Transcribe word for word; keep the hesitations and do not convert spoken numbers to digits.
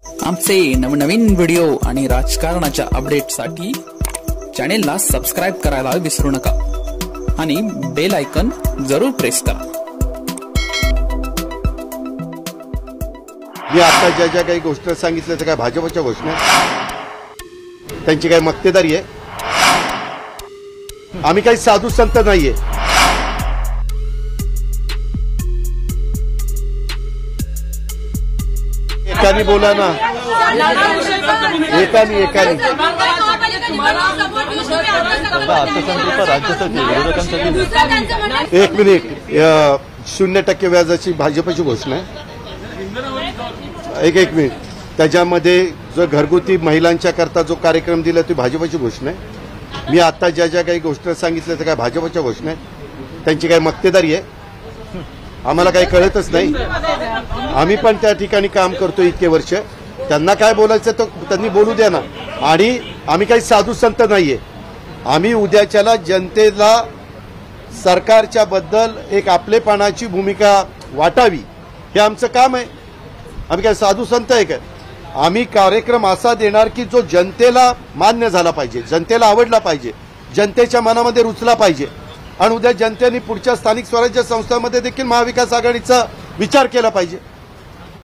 आमचे नवनवीन व्हिडिओ आणि राजकारणाच्या अपडेटसाठी चॅनेलला सबस्क्राइब करायला विसरू नका आणि बेल आयकॉन जरूर प्रेस करा। मी आता ज्या ज्या काही गोष्टी सांगितल्या त्या काय भाजपच्या घोषणा त्यांची काही मक्तेदारी आहे। आम्ही काही साधू संत नाहीये। एकानी बोला ना, एकानी एकानी एक मिनिट। शून्य टक्के व्याजाची भाजपची घोषणा आहे। एक एक मिनिट। त्याच्यामध्ये जो घरगुती महिलांच्या करता जो कार्यक्रम दिला ती भाजपची घोषणा आहे। मी आता ज्या ज्या काही गोष्टी सांगितल्या त्या काय भाजपच्या घोषणा आहे त्यांची काही मक्तेदारी आहे। आम्हाला काही कळतच नाही। आम्ही पण त्या ठिकाणी काम करतो इतके वर्ष। त्यांना काय बोलायचं तर त्यांनी बोलू द्या ना। आणि आम्ही काही साधू संत नाहीये। आम्ही उद्याच्याला जनतेला सरकारच्या बद्दल एक आपलेपणाची भूमिका वाटावी हे आमचं काम आहे। आम्ही काय साधू संत आहे काय? आम्ही कार्यक्रम असा देणार की जो जनतेला मान्य झाला पाहिजे, जनतेला आवडला पाहिजे, जनतेच्या मनामध्ये रुचला पाहिजे। आणि उद्या जनतेने पुढच्या स्थानिक स्वराज्य संस्थांमध्ये देखील महाविकास आघाडीचा विचार केला पाहिजे।